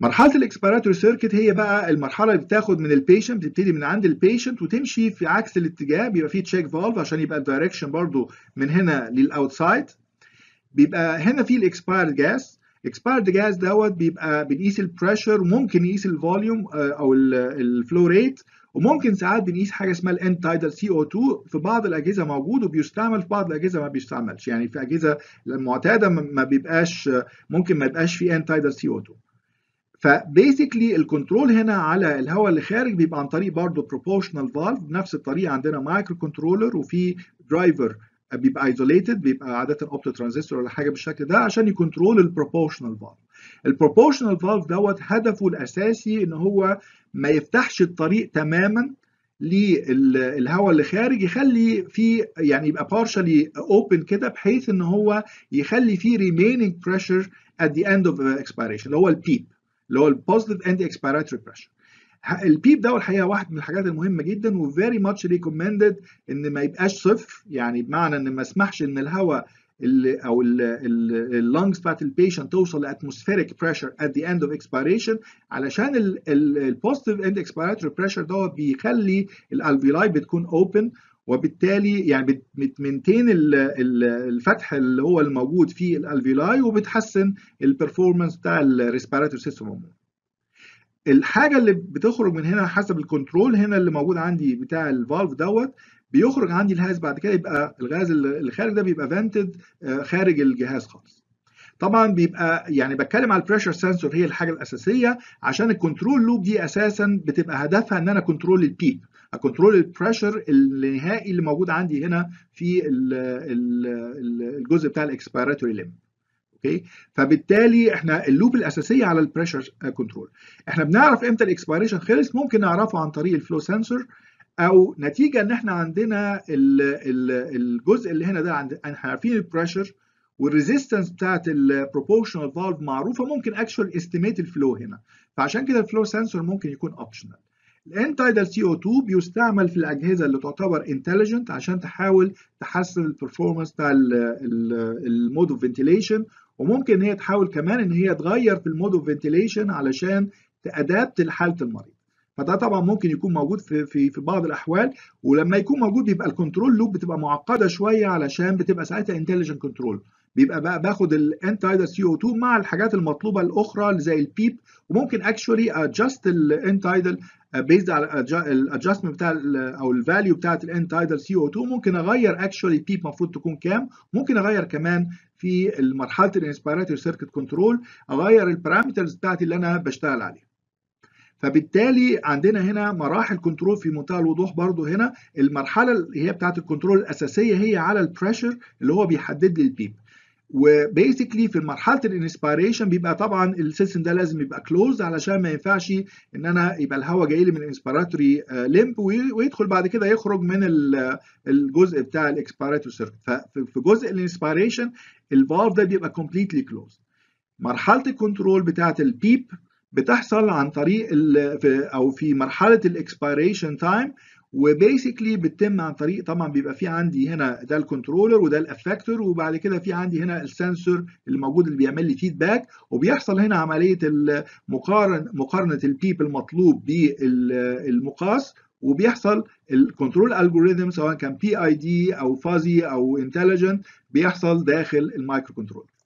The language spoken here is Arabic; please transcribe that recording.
مرحله الاكسبيراتوري سيركت هي بقى المرحله اللي بتاخد من البيشنت، بتبتدي من عند البيشنت وتمشي في عكس الاتجاه، بيبقى فيه تشيك فالف عشان يبقى الدايركشن برضو من هنا للاوتسايد. بيبقى هنا في الاكسبايرد جاز. الاكسبايرد جاز دوت بيبقى بنقيس البريشر وممكن نقيس الفوليوم او الفلو ريت، وممكن ساعات بنقيس حاجه اسمها الان تايدال سي او 2. في بعض الاجهزه موجود وبيستعمل، في بعض الاجهزه ما بيستعملش، يعني في اجهزه المعتاده ما بيبقاش، ممكن ما يبقاش في ان تايدال سي او 2. فبيسكلي الكنترول هنا على الهواء اللي خارج بيبقى عن طريق برضه بروبورشنال فالف. بنفس الطريقه عندنا مايكرو كنترولر وفي درايفر بيبقى ايزوليتد، بيبقى عاده اوبتو ترانزستور ولا حاجه بالشكل ده عشان يكنترول البروبورشنال فالف. البروبورشنال فالف دوت هدفه الاساسي ان هو ما يفتحش الطريق تماما للهواء اللي خارج، يخلي فيه يعني يبقى partially open كده بحيث ان هو يخلي فيه remaining pressure at the end of expiration اللي هو البيب، اللي هو البوزيتيف اند اكسبيراتوري بريشر. البيب ده الحقيقه واحد من الحاجات المهمه جدا وفيري ماتش ريكومندد ان ما يبقاش صفر، يعني بمعنى ان ما اسمحش ان الهواء او اللنجز بتاعت البيشنت توصل لاتموسفيريك بريشر ات ذا اند اوف اكسبيريشن، علشان البوزيتيف اند اكسبيراتوري بريشر ده بيخلي الالفيولاي بتكون اوبن، وبالتالي يعني بتمنتين الفتح اللي هو الموجود في الالفيولاي وبتحسن البرفورمانس بتاع الريسبيراتوري سيستم عموما. الحاجه اللي بتخرج من هنا حسب الكنترول هنا اللي موجود عندي بتاع الفالف دوت، بيخرج عندي الغاز بعد كده، يبقى الغاز اللي خارج ده بيبقى فانتد خارج الجهاز خالص. طبعا بيبقى يعني بتكلم على البريشر سنسور، هي الحاجه الاساسيه عشان الكنترول لوب دي اساسا بتبقى هدفها ان انا كنترول البيب، كنترول البريشر النهائي اللي موجود عندي هنا في الجزء بتاع الاكسبيراتوري ليمب. اوكي، فبالتالي احنا اللوب الاساسيه على البريشر كنترول. احنا بنعرف امتى الاكسبيريشن خلص، ممكن نعرفه عن طريق الفلو سنسور، او نتيجه ان احنا عندنا الجزء اللي هنا ده احنا عارفين البريشر والريزيستنس بتاعت البروبورشنال فالف معروفه، ممكن اكشوال استيميت الفلو هنا، فعشان كده الفلو سنسور ممكن يكون اوبشنال. الانتايدال سي او 2 بيستعمل في الاجهزه اللي تعتبر انتليجنت عشان تحاول تحسن البرفورمانس بتاع المود اوف فنتيليشن، وممكن ان هي تحاول كمان ان هي تغير في المود اوف فنتيليشن علشان تادابت لحاله المريض. فده طبعا ممكن يكون موجود في بعض الاحوال، ولما يكون موجود بيبقى الكنترول لوب بتبقى معقده شويه علشان بتبقى ساعتها انتليجنت كنترول، بيبقى بقى باخد الانتايدال سي او 2 مع الحاجات المطلوبه الاخرى زي البيب، وممكن اكشولي ادجست الانتايدال بيزد على الادجستمنت بتاع او الفاليو بتاعت الانتايدال سي او 2. ممكن اغير اكشولي البيب المفروض تكون كام، ممكن اغير كمان في مرحله الانسبيراتوري سيركت كنترول اغير البارامترز بتاعتي اللي انا بشتغل عليها. فبالتالي عندنا هنا مراحل كنترول في منتهى الوضوح. برضو هنا المرحله اللي هي بتاعت الكنترول الاساسيه هي على البريشر اللي هو بيحدد لي البيب، وبيسكلي في مرحله الانسبيريشن بيبقى طبعا السيستم ده لازم يبقى كلوز علشان ما ينفعش ان انا يبقى الهواء جاي لي من الانسبيراتوري ليمب ويدخل بعد كده يخرج من الجزء بتاع الاكسبيراتوري سيركت. ففي جزء الانسبيريشن الفالف ده بيبقى كومبليتلي كلوز. مرحله الكنترول بتاعه البيب بتحصل عن طريق او في مرحله الاكسبيريشن تايم، وبيسكلي بتتم عن طريق طبعا بيبقى في عندي هنا ده الكنترولر وده الافكتور، وبعد كده في عندي هنا السنسور اللي موجود اللي بيعمل لي فيدباك، وبيحصل هنا عمليه مقارنه البيب المطلوب بالمقاس، وبيحصل الكنترول الجوريثم سواء كان بي اي دي او فازي او انتليجنت بيحصل داخل المايكرو كنترول.